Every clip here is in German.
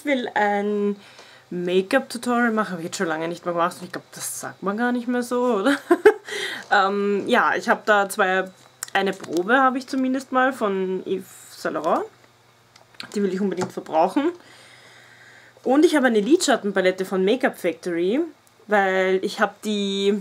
will ein Make-up-Tutorial machen. Habe ich jetzt schon lange nicht mehr gemacht. Ich glaube, das sagt man gar nicht mehr so, oder? Ja, ich habe da eine Probe habe ich zumindest mal von Yves Saint Laurent. Die will ich unbedingt verbrauchen. Und ich habe eine Lidschattenpalette von Make-up Factory, weil ich habe die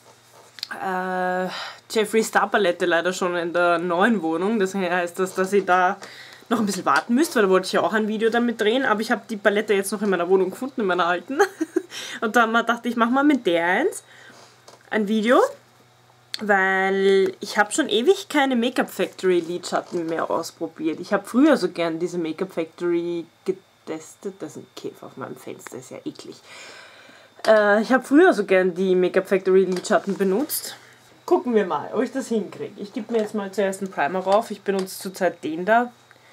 Jeffree Star Palette leider schon in der neuen Wohnung. Das heißt, dass ich da noch ein bisschen warten müsst, weil da wollte ich ja auch ein Video damit drehen. Aber ich habe die Palette jetzt noch in meiner Wohnung gefunden, in meiner alten. Und dann dachte ich, mach mal mit der ein Video. Weil ich habe schon ewig keine Make-up Factory Lidschatten mehr ausprobiert. Ich habe früher so gern diese Make-up Factory getestet. Das ist ein Käfer auf meinem Fenster, ist ja eklig. Ich habe früher so gern die Make-up Factory Lidschatten benutzt. Gucken wir mal, ob ich das hinkriege. Ich gebe mir jetzt mal zuerst einen Primer rauf. Ich benutze zurzeit den da.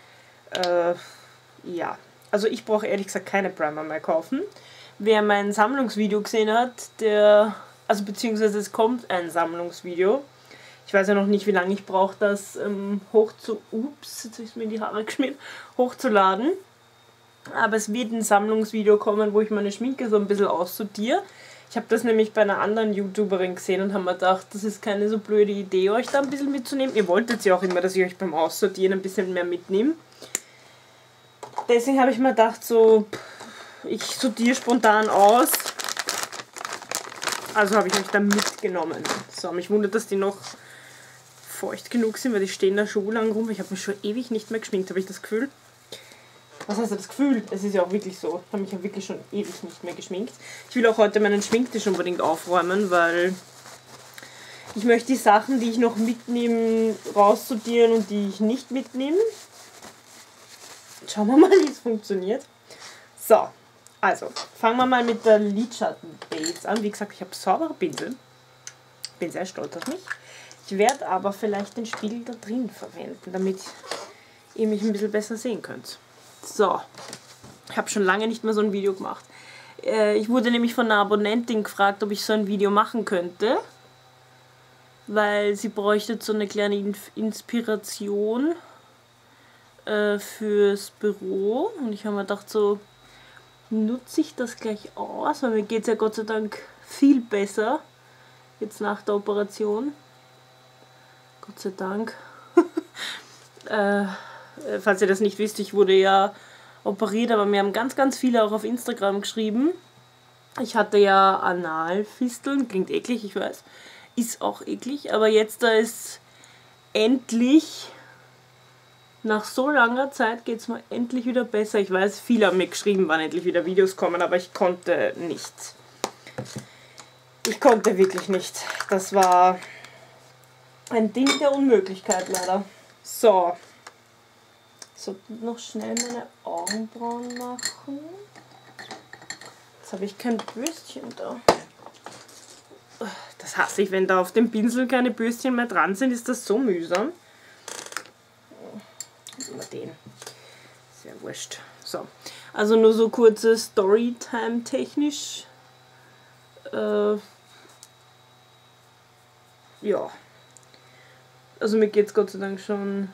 Ja, also ich brauche ehrlich gesagt keine Primer mehr kaufen. Wer mein Sammlungsvideo gesehen hat, also beziehungsweise es kommt ein Sammlungsvideo. Ich weiß ja noch nicht, wie lange ich brauche, das ups, jetzt habe ich es mir in die Haare geschmiert, hochzuladen. Aber es wird ein Sammlungsvideo kommen, wo ich meine Schminke so ein bisschen aussortiere. Ich habe das nämlich bei einer anderen YouTuberin gesehen und habe mir gedacht, das ist keine so blöde Idee, euch da ein bisschen mitzunehmen. Ihr wolltet ja auch immer, dass ich euch beim Aussortieren ein bisschen mehr mitnehme. Deswegen habe ich mir gedacht, so, ich sortiere spontan aus. Also habe ich euch da mitgenommen. So, mich wundert, dass die noch feucht genug sind, weil die stehen da schon lang rum. Ich habe mich schon ewig nicht mehr geschminkt, habe ich das Gefühl. Was heißt das Gefühl? Es ist ja auch wirklich so. Ich habe mich ja wirklich schon ewig nicht mehr geschminkt. Ich will auch heute meinen Schminktisch unbedingt aufräumen, weil ich möchte die Sachen, die ich noch mitnehme, raussortieren und die ich nicht mitnehme. Schauen wir mal, wie es funktioniert. So, also fangen wir mal mit der Lidschatten-Base an. Wie gesagt, ich habe saubere Pinsel. Bin sehr stolz auf mich. Ich werde aber vielleicht den Spiegel da drin verwenden, damit ihr mich ein bisschen besser sehen könnt. So, ich habe schon lange nicht mehr so ein Video gemacht. Ich wurde nämlich von einer Abonnentin gefragt, ob ich so ein Video machen könnte, weil sie bräuchte so eine kleine Inspiration fürs Büro. Und ich habe mir gedacht, so nutze ich das gleich aus, weil mir geht es ja Gott sei Dank viel besser jetzt nach der Operation. Gott sei Dank. Falls ihr das nicht wisst, ich wurde ja operiert, aber mir haben ganz, ganz viele auch auf Instagram geschrieben. Ich hatte ja Analfisteln, klingt eklig, ich weiß, ist auch eklig, aber jetzt da ist endlich, nach so langer Zeit geht es mir endlich wieder besser. Ich weiß, viele haben mir geschrieben, wann endlich wieder Videos kommen, aber ich konnte nicht. Ich konnte wirklich nicht. Das war ein Ding der Unmöglichkeit leider. So. Ich sollte noch schnell meine Augenbrauen machen. Jetzt habe ich kein Bürstchen da. Das hasse ich, wenn da auf dem Pinsel keine Bürstchen mehr dran sind, ist das so mühsam. Immer den. Ist ja wurscht. So. Also nur so kurze Storytime technisch. Ja. Also mir geht es Gott sei Dank schon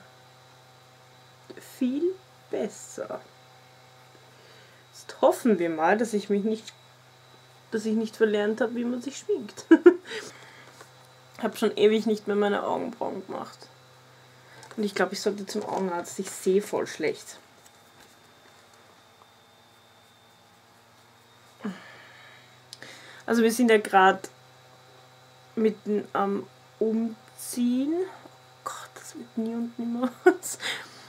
viel besser. Jetzt hoffen wir mal, dass ich nicht verlernt habe, wie man sich schminkt. Ich habe schon ewig nicht mehr meine Augenbrauen gemacht. Und ich glaube, ich sollte zum Augenarzt. Ich sehe voll schlecht. Also wir sind ja gerade mitten am Umziehen. Oh Gott, das wird nie und nimmer was.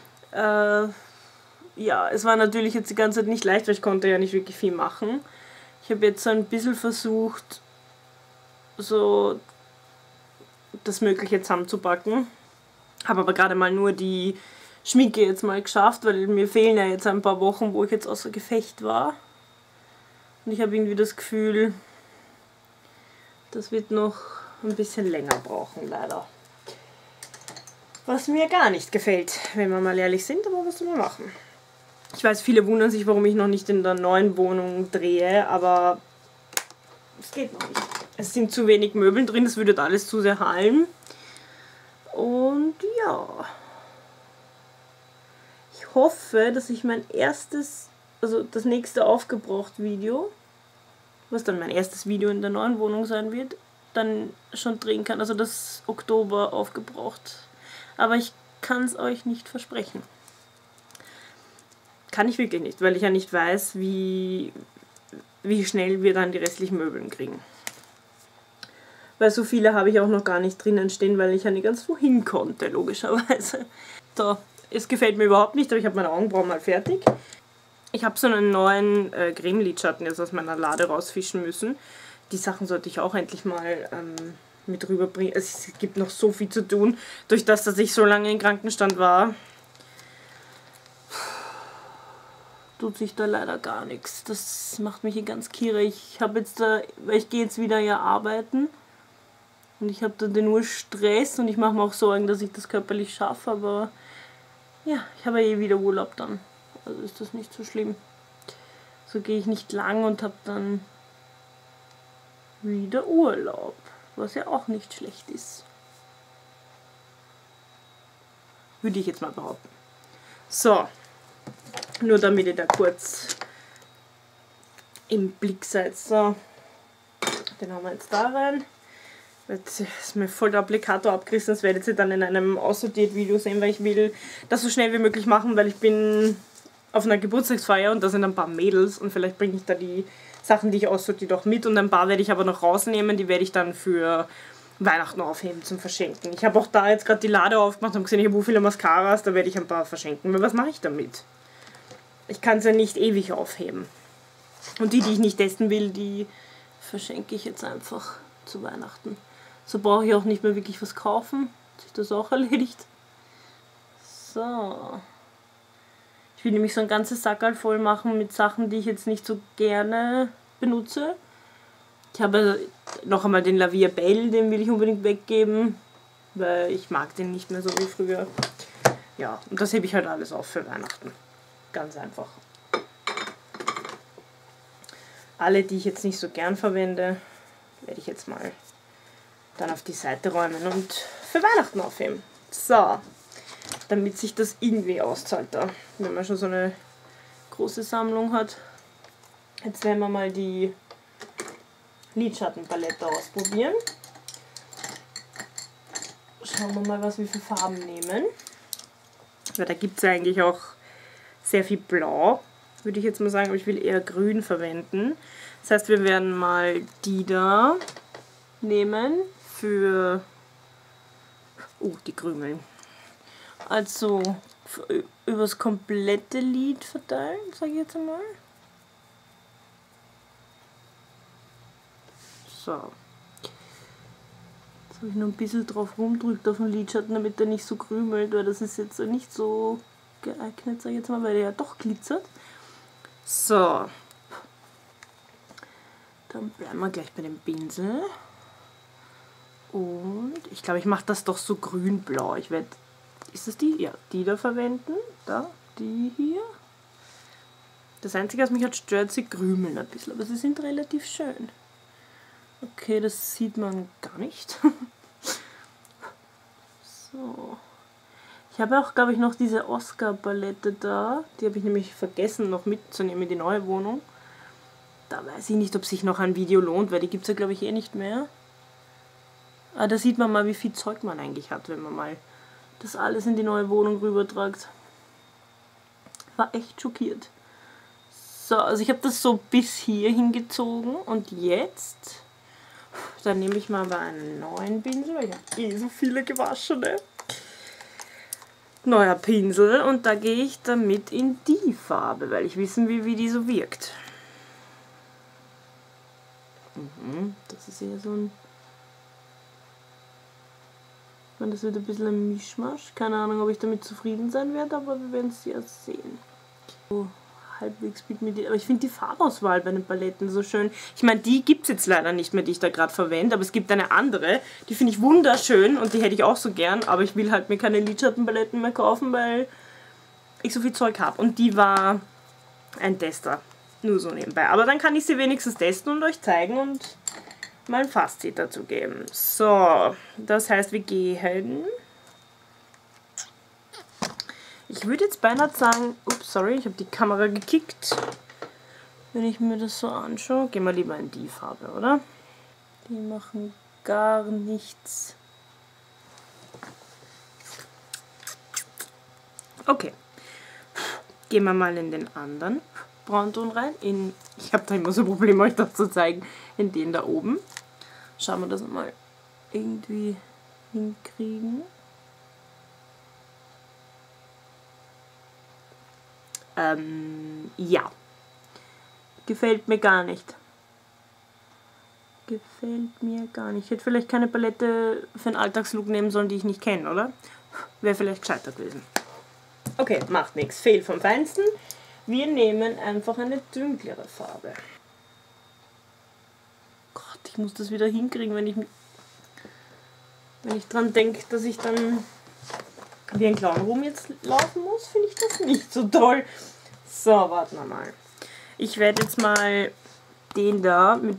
Ja, es war natürlich jetzt die ganze Zeit nicht leicht, weil ich konnte ja nicht wirklich viel machen. Ich habe jetzt so ein bisschen versucht, so das Mögliche zusammenzupacken. Habe aber gerade mal nur die Schminke jetzt mal geschafft, weil mir fehlen ja jetzt ein paar Wochen, wo ich jetzt außer Gefecht war. Und ich habe irgendwie das Gefühl, das wird noch ein bisschen länger brauchen, leider. Was mir gar nicht gefällt, wenn wir mal ehrlich sind, aber was soll man machen? Ich weiß, viele wundern sich, warum ich noch nicht in der neuen Wohnung drehe, aber es geht noch nicht. Es sind zu wenig Möbel drin, es würde alles zu sehr hallen. Und ja, ich hoffe, dass ich mein erstes also das nächste Aufgebraucht-Video, was dann mein erstes Video in der neuen Wohnung sein wird, dann schon drehen kann. Also das Oktober aufgebraucht. Aber ich kann es euch nicht versprechen. Kann ich wirklich nicht, weil ich ja nicht weiß, wie schnell wir dann die restlichen Möbeln kriegen. Weil so viele habe ich auch noch gar nicht drinnen stehen, weil ich ja nicht ganz wohin konnte, logischerweise. So, es gefällt mir überhaupt nicht, aber ich habe meine Augenbrauen mal fertig. Ich habe so einen neuen Creme-Lidschatten jetzt aus meiner Lade rausfischen müssen. Die Sachen sollte ich auch endlich mal mit rüberbringen. Es gibt noch so viel zu tun, durch das, dass ich so lange im Krankenstand war. Tut sich da leider gar nichts. Das macht mich hier ganz kirre. Ich gehe jetzt wieder ja arbeiten. Und ich habe da nur Stress und ich mache mir auch Sorgen, dass ich das körperlich schaffe, aber ja, ich habe ja eh wieder Urlaub dann. Also ist das nicht so schlimm. So gehe ich nicht lang und habe dann wieder Urlaub, was ja auch nicht schlecht ist. Würde ich jetzt mal behaupten. So, nur damit ihr da kurz im Blick seid. So, den haben wir jetzt da rein. Jetzt ist mir voll der Applikator abgerissen, das werdet ihr dann in einem Aussortiert-Video sehen, weil ich will das so schnell wie möglich machen, weil ich bin auf einer Geburtstagsfeier und da sind ein paar Mädels und vielleicht bringe ich da die Sachen, die ich aussortiert, auch mit und ein paar werde ich aber noch rausnehmen, die werde ich dann für Weihnachten aufheben zum Verschenken. Ich habe auch da jetzt gerade die Lade aufgemacht und gesehen, ich habe so viele Mascaras, da werde ich ein paar verschenken. Aber was mache ich damit? Ich kann es ja nicht ewig aufheben. Und die ich nicht testen will, die verschenke ich jetzt einfach zu Weihnachten. So brauche ich auch nicht mehr wirklich was kaufen. Hat sich das auch erledigt. So. Ich will nämlich so ein ganzes Sackerl voll machen mit Sachen, die ich jetzt nicht so gerne benutze. Ich habe noch einmal den Lavier Bell, den will ich unbedingt weggeben, weil ich mag den nicht mehr so wie früher. Ja, und das hebe ich halt alles auf für Weihnachten. Ganz einfach. Alle, die ich jetzt nicht so gern verwende, werde ich jetzt mal dann auf die Seite räumen und für Weihnachten aufheben. So, damit sich das irgendwie auszahlt da, wenn man schon so eine große Sammlung hat. Jetzt werden wir mal die Lidschattenpalette ausprobieren. Schauen wir mal, was wir für Farben nehmen. Weil da gibt es ja eigentlich auch sehr viel Blau, würde ich jetzt mal sagen, aber ich will eher grün verwenden. Das heißt, wir werden mal die da nehmen für die Krümel. Also übers komplette Lid verteilen, sage ich jetzt einmal. So. Jetzt habe ich noch ein bisschen drauf rumdrückt auf den Lidschatten, damit der nicht so krümelt, weil das ist jetzt nicht so geeignet, sage ich jetzt mal, weil der ja doch glitzert. So. Dann bleiben wir gleich bei dem Pinsel. Und ich glaube, ich mache das doch so grün-blau. Ich werde, ist das die? Ja, die da verwenden. Da, die hier. Das Einzige, was mich halt stört, sie krümeln ein bisschen, aber sie sind relativ schön. Okay, das sieht man gar nicht. So. Ich habe auch, glaube ich, noch diese Oscar-Palette da. Die habe ich nämlich vergessen noch mitzunehmen in die neue Wohnung. Da weiß ich nicht, ob sich noch ein Video lohnt, weil die gibt es ja, glaube ich, eh nicht mehr. Aber da sieht man mal, wie viel Zeug man eigentlich hat, wenn man mal das alles in die neue Wohnung rübertragt. War echt schockiert. So, also ich habe das so bis hier hingezogen und jetzt, dann nehme ich mal einen neuen Pinsel, weil ich habe eh so viele gewaschene. Neuer Pinsel und da gehe ich damit in die Farbe, weil ich wissen will, wie die so wirkt. Das ist eher so ein... Das wird ein bisschen ein Mischmasch. Keine Ahnung, ob ich damit zufrieden sein werde, aber wir werden es ja sehen. So, halbwegs mit die, aber ich finde die Farbauswahl bei den Paletten so schön. Ich meine, die gibt es jetzt leider nicht mehr, die ich da gerade verwende, aber es gibt eine andere, die finde ich wunderschön und die hätte ich auch so gern, aber ich will halt mir keine Lidschattenpaletten mehr kaufen, weil ich so viel Zeug habe. Und die war ein Tester, nur so nebenbei. Aber dann kann ich sie wenigstens testen und euch zeigen und mal ein Fazit dazu geben. So, das heißt, wir gehen... Ich würde jetzt beinahe sagen, ups, sorry, ich habe die Kamera gekickt. Wenn ich mir das so anschaue, gehen wir lieber in die Farbe, oder? Die machen gar nichts. Okay. Gehen wir mal in den anderen Braunton rein. Ich habe da immer so Probleme, euch das zu zeigen. In den da oben. Schauen wir das mal irgendwie hinkriegen. Ja. Gefällt mir gar nicht. Gefällt mir gar nicht. Ich hätte vielleicht keine Palette für einen Alltagslook nehmen sollen, die ich nicht kenne, oder? Wäre vielleicht gescheiter gewesen. Okay, macht nichts. Fehl vom Feinsten. Wir nehmen einfach eine dunklere Farbe. Gott, ich muss das wieder hinkriegen, wenn ich dran denke, dass ich dann wie ein Clown rum jetzt laufen muss, finde ich das nicht so toll. So, warten wir mal. Ich werde jetzt mal den da mit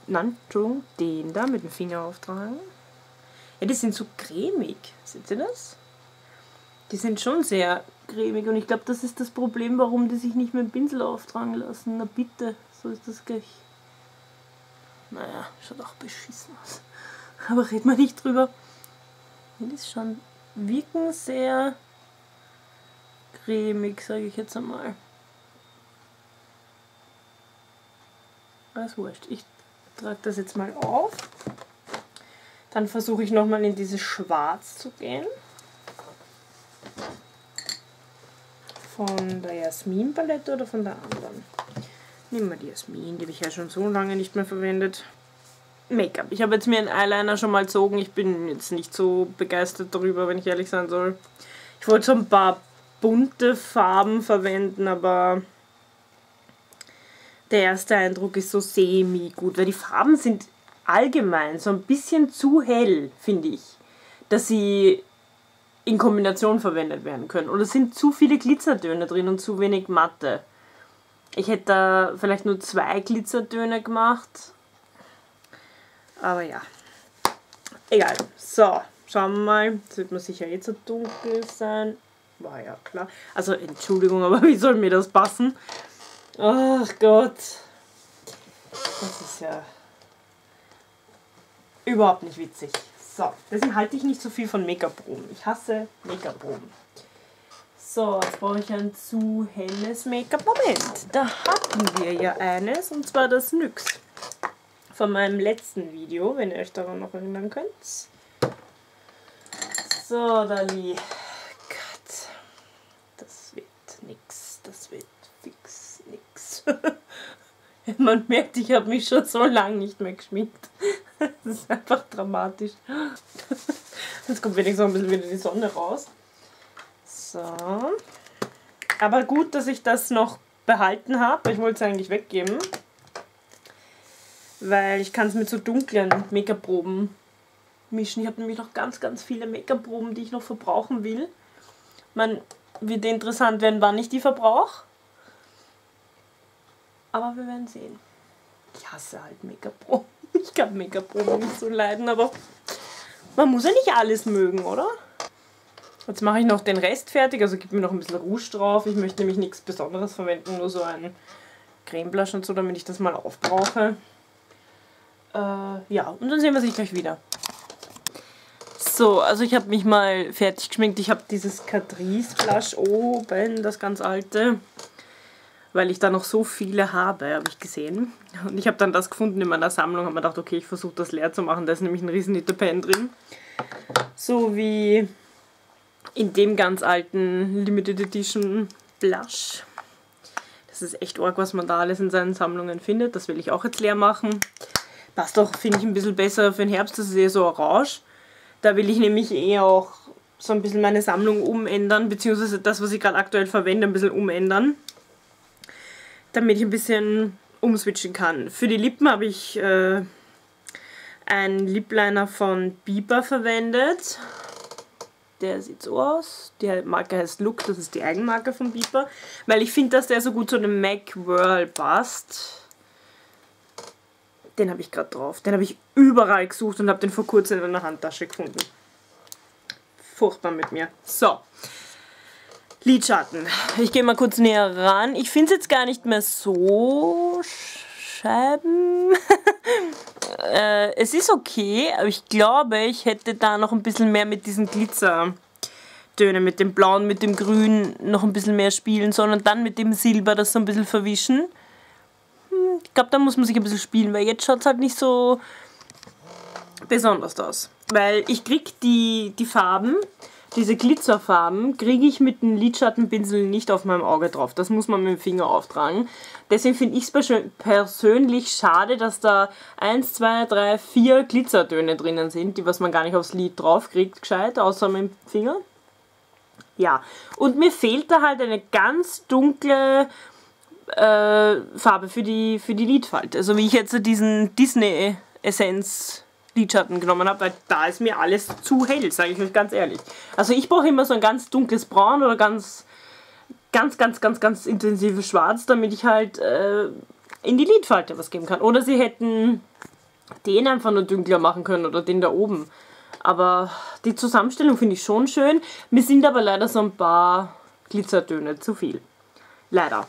dem Finger auftragen. Ja, die sind so cremig. Seht ihr das? Die sind schon sehr cremig und ich glaube, das ist das Problem, warum die sich nicht mit dem Pinsel auftragen lassen. Na bitte, so ist das gleich. Naja, schaut auch beschissen aus. Aber red mal nicht drüber. Die ist schon wirken sehr cremig, sage ich jetzt einmal. Alles wurscht. Ich trage das jetzt mal auf. Dann versuche ich nochmal in dieses Schwarz zu gehen. Von der Jasmin-Palette oder von der anderen? Nehmen wir die Jasmin, die habe ich ja schon so lange nicht mehr verwendet. Make-up. Ich habe jetzt mir einen Eyeliner schon mal gezogen. Ich bin jetzt nicht so begeistert darüber, wenn ich ehrlich sein soll. Ich wollte so ein paar bunte Farben verwenden, aber der erste Eindruck ist so semi-gut, weil die Farben sind allgemein so ein bisschen zu hell, finde ich, dass sie in Kombination verwendet werden können. Oder es sind zu viele Glitzertöne drin und zu wenig Matte. Ich hätte da vielleicht nur 2 Glitzertöne gemacht. Aber ja. Egal. So, schauen wir mal. Das wird mir sicher jetzt so dunkel sein. War ja klar. Also, Entschuldigung, aber wie soll mir das passen? Ach Gott. Das ist ja überhaupt nicht witzig. So, deswegen halte ich nicht so viel von Make-up-Proben. Ich hasse Make-up-Proben. So, jetzt brauche ich ein zu helles Make-up. Moment, da hatten wir ja eines, und zwar das NYX. Von meinem letzten Video, wenn ihr euch daran noch erinnern könnt. So, Dali. Gott. Das wird nix. Das wird fix nix. Man merkt, ich habe mich schon so lange nicht mehr geschminkt. Das ist einfach dramatisch. Jetzt kommt wenigstens noch ein bisschen wieder die Sonne raus. So. Aber gut, dass ich das noch behalten habe. Ich wollte es eigentlich weggeben. Weil ich kann es mit so dunklen Make-up-Proben mischen. Ich habe nämlich noch ganz, ganz viele Make-up-Proben, die ich noch verbrauchen will. Man wird interessant werden, wann ich die verbrauche. Aber wir werden sehen. Ich hasse halt Make-up-Proben. Ich kann Make-up-Proben nicht so leiden, aber man muss ja nicht alles mögen, oder? Jetzt mache ich noch den Rest fertig, also gebe mir noch ein bisschen Rouge drauf. Ich möchte nämlich nichts Besonderes verwenden, nur so einen Cremeblush und so, damit ich das mal aufbrauche. Ja, und dann sehen wir sich gleich wieder. So, also ich habe mich mal fertig geschminkt. Ich habe dieses Catrice Blush oben, das ganz alte, weil ich da noch so viele habe ich gesehen. Und ich habe dann das gefunden in meiner Sammlung, habe mir gedacht, okay, ich versuche das leer zu machen. Da ist nämlich ein riesen Pen drin. So wie in dem ganz alten Limited Edition Blush. Das ist echt arg, was man da alles in seinen Sammlungen findet. Das will ich auch jetzt leer machen. Passt doch, finde ich, ein bisschen besser für den Herbst. Das ist eher so orange. Da will ich nämlich eher auch so ein bisschen meine Sammlung umändern, beziehungsweise das, was ich gerade aktuell verwende, ein bisschen umändern. Damit ich ein bisschen umswitchen kann. Für die Lippen habe ich einen Lip Liner von Biba verwendet. Der sieht so aus. Die Marke heißt Look, das ist die Eigenmarke von Biba. Weil ich finde, dass der so gut zu dem MAC Whirl passt. Den habe ich gerade drauf. Den habe ich überall gesucht und habe den vor kurzem in einer Handtasche gefunden. Furchtbar mit mir. So. Lidschatten. Ich gehe mal kurz näher ran. Ich finde es jetzt gar nicht mehr so scheiben. Es ist okay, aber ich glaube, ich hätte da noch ein bisschen mehr mit diesen Glitzertönen, mit dem Blauen, mit dem Grün noch ein bisschen mehr spielen, sondern dann mit dem Silber das so ein bisschen verwischen. Ich glaube, da muss man sich ein bisschen spielen, weil jetzt schaut es halt nicht so besonders aus. Weil ich kriege die Farben, diese Glitzerfarben, kriege ich mit dem Lidschattenpinsel nicht auf meinem Auge drauf. Das muss man mit dem Finger auftragen. Deswegen finde ich es persönlich schade, dass da 1, 2, 3, 4 Glitzertöne drinnen sind, die was man gar nicht aufs Lid drauf kriegt, gescheit, außer mit dem Finger. Ja, und mir fehlt da halt eine ganz dunkle Farbe für die Lidfalte. Also wie ich jetzt diesen Disney Essenz Lidschatten genommen habe, weil da ist mir alles zu hell, sage ich euch ganz ehrlich. Also ich brauche immer so ein ganz dunkles Braun oder ganz intensives Schwarz, damit ich halt in die Lidfalte was geben kann. Oder sie hätten den einfach nur dunkler machen können oder den da oben. Aber die Zusammenstellung finde ich schon schön. Mir sind aber leider so ein paar Glitzertöne zu viel. Leider.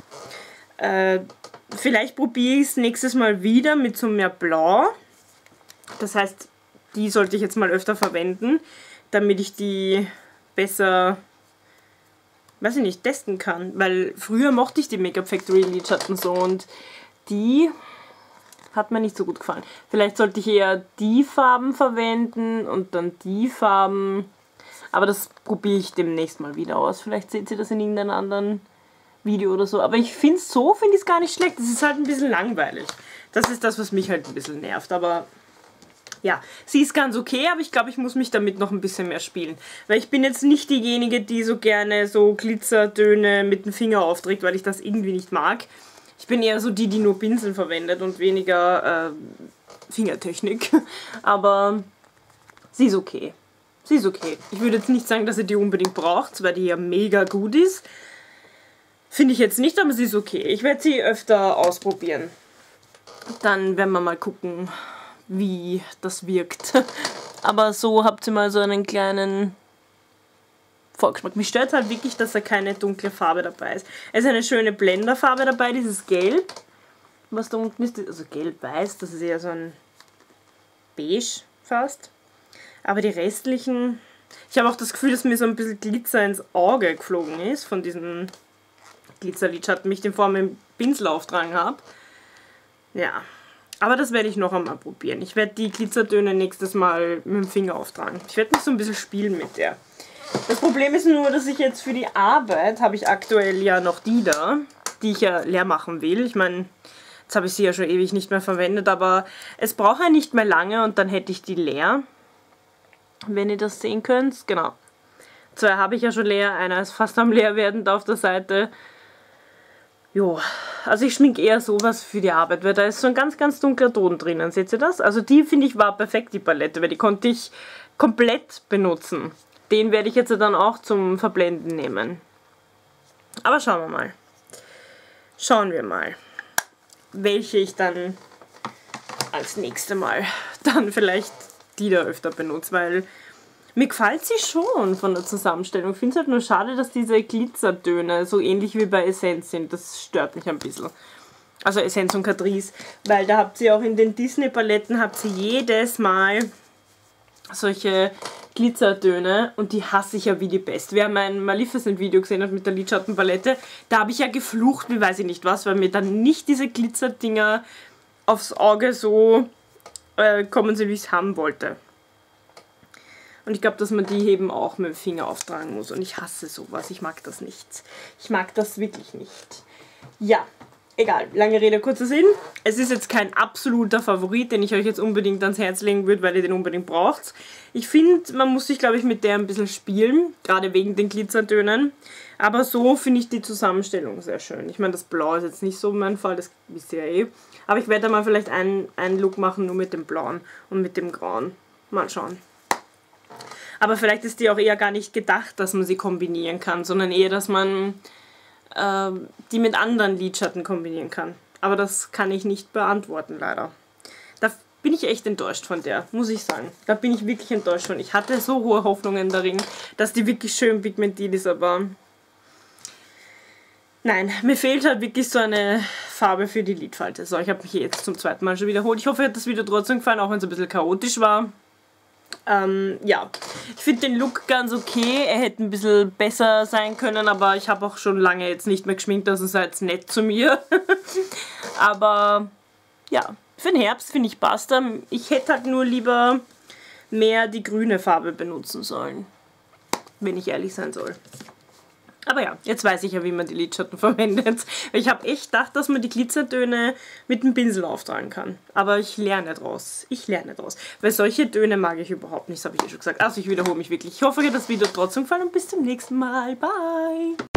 Vielleicht probiere ich es nächstes Mal wieder mit so mehr Blau. Das heißt, die sollte ich jetzt mal öfter verwenden, damit ich die besser, weiß ich nicht, testen kann. Weil früher mochte ich die Make-up Factory Lidschatten so und die hat mir nicht so gut gefallen. Vielleicht sollte ich eher die Farben verwenden und dann die Farben. Aber das probiere ich demnächst mal wieder aus. Vielleicht seht ihr das in irgendeinem anderen Video oder so. Aber ich finde es gar nicht schlecht. Es ist halt ein bisschen langweilig. Das ist das, was mich halt ein bisschen nervt. Aber ja, sie ist ganz okay, aber ich glaube, ich muss mich damit noch ein bisschen mehr spielen. Weil ich bin jetzt nicht diejenige, die so gerne so Glitzertöne mit dem Finger aufträgt, weil ich das irgendwie nicht mag. Ich bin eher so die nur Pinsel verwendet und weniger Fingertechnik. Aber sie ist okay. Sie ist okay. Ich würde jetzt nicht sagen, dass ihr die unbedingt braucht, weil die ja mega gut ist. Finde ich jetzt nicht, aber sie ist okay. Ich werde sie öfter ausprobieren. Dann werden wir mal gucken, wie das wirkt. Aber so habt ihr mal so einen kleinen Vorgeschmack. Mich stört halt wirklich, dass da keine dunkle Farbe dabei ist. Es ist eine schöne Blenderfarbe dabei, dieses Gelb. Was da unten ist, also gelb-weiß, das ist eher so ein Beige fast. Aber die restlichen... Ich habe auch das Gefühl, dass mir so ein bisschen Glitzer ins Auge geflogen ist von diesem Glitzerlidschatten, mich den vor mit dem Pinsel auftragen habe. Ja, aber das werde ich noch einmal probieren. Ich werde die Glitzertöne nächstes Mal mit dem Finger auftragen. Ich werde mich so ein bisschen spielen mit der. Das Problem ist nur, dass ich jetzt für die Arbeit, habe ich aktuell ja noch die da, die ich ja leer machen will. Ich meine, jetzt habe ich sie ja schon ewig nicht mehr verwendet, aber es braucht ja nicht mehr lange und dann hätte ich die leer. Wenn ihr das sehen könnt, genau. Zwei habe ich ja schon leer, einer ist fast am leer werden da auf der Seite. Jo, also ich schminke eher sowas für die Arbeit, weil da ist so ein ganz dunkler Ton drinnen, seht ihr das? Also die, finde ich, war perfekt, die Palette, weil die konnte ich komplett benutzen. Den werde ich jetzt dann auch zum Verblenden nehmen. Aber schauen wir mal. Schauen wir mal, welche ich dann als nächstes Mal dann vielleicht die da öfter benutze, weil mir gefällt sie schon von der Zusammenstellung. Ich finde es halt nur schade, dass diese Glitzertöne so ähnlich wie bei Essence sind. Das stört mich ein bisschen. Also Essence und Catrice. Weil da habt ihr auch in den Disney-Paletten habt ihr jedes Mal solche Glitzertöne und die hasse ich ja wie die Pest. Wer mein Maleficent-Video gesehen hat mit der Lidschattenpalette, da habe ich ja geflucht, wie weiß ich nicht was, weil mir dann nicht diese Glitzerdinger aufs Auge so kommen sind, wie ich es haben wollte. Und ich glaube, dass man die eben auch mit dem Finger auftragen muss. Und ich hasse sowas. Ich mag das nicht. Ich mag das wirklich nicht. Ja, egal. Lange Rede, kurzer Sinn. Es ist jetzt kein absoluter Favorit, den ich euch jetzt unbedingt ans Herz legen würde, weil ihr den unbedingt braucht. Ich finde, man muss sich, glaube ich, mit der ein bisschen spielen. Gerade wegen den Glitzertönen. Aber so finde ich die Zusammenstellung sehr schön. Ich meine, das Blau ist jetzt nicht so mein Fall. Das wisst ihr ja eh. Aber ich werde da mal vielleicht einen Look machen, nur mit dem Blauen und mit dem Grauen. Mal schauen. Aber vielleicht ist die auch eher gar nicht gedacht, dass man sie kombinieren kann, sondern eher, dass man die mit anderen Lidschatten kombinieren kann. Aber das kann ich nicht beantworten, leider. Da bin ich echt enttäuscht von der, muss ich sagen. Da bin ich wirklich enttäuscht von. Ich hatte so hohe Hoffnungen darin, dass die wirklich schön pigmentiert ist, aber Nein, mir fehlt halt wirklich so eine Farbe für die Lidfalte. So, ich habe mich jetzt zum zweiten Mal schon wiederholt. Ich hoffe, euch hat das Video trotzdem gefallen, auch wenn es ein bisschen chaotisch war. Ja, ich finde den Look ganz okay. Er hätte ein bisschen besser sein können, aber ich habe auch schon lange jetzt nicht mehr geschminkt, also seid nett zu mir. Aber ja, für den Herbst finde ich passt er. Ich hätte halt nur lieber mehr die grüne Farbe benutzen sollen, wenn ich ehrlich sein soll. Aber ja, jetzt weiß ich ja, wie man die Lidschatten verwendet. Ich habe echt gedacht, dass man die Glitzertöne mit dem Pinsel auftragen kann. Aber ich lerne draus. Ich lerne draus. Weil solche Töne mag ich überhaupt nicht, das habe ich ja schon gesagt. Also ich wiederhole mich wirklich. Ich hoffe, euch hat das Video trotzdem gefallen und bis zum nächsten Mal. Bye!